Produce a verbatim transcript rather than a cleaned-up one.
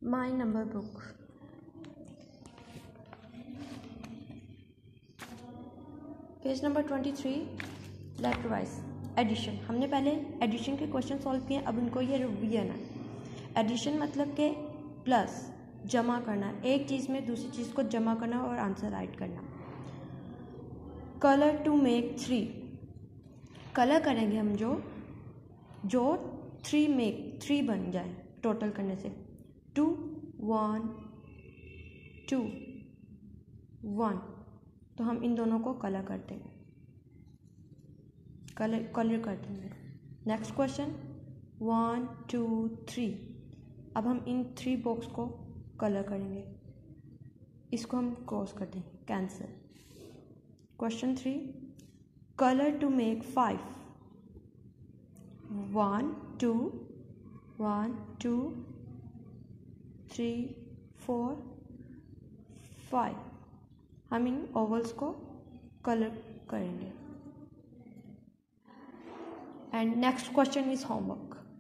माई number book. Page number twenty three left wise addition. हमने पहले addition के question solve किए, अब उनको ये रिवीजन है। एडिशन मतलब के प्लस जमा करना, एक चीज़ में दूसरी चीज़ को जमा करना और आंसर राइट करना। Colour to make three, colour करेंगे हम जो जो थ्री मेक थ्री बन जाए टोटल करने से। टू वन टू वन, तो हम इन दोनों को कलर करते हैं, कलर कलर करते हैं। Next question one two three, अब हम इन थ्री बॉक्स को कलर करेंगे, इसको हम क्रॉस कर देंगे, cancel. Question three colour to make five, one two one two three four five, हम इन ओवल्स को कलर करेंगे। And next question is homework.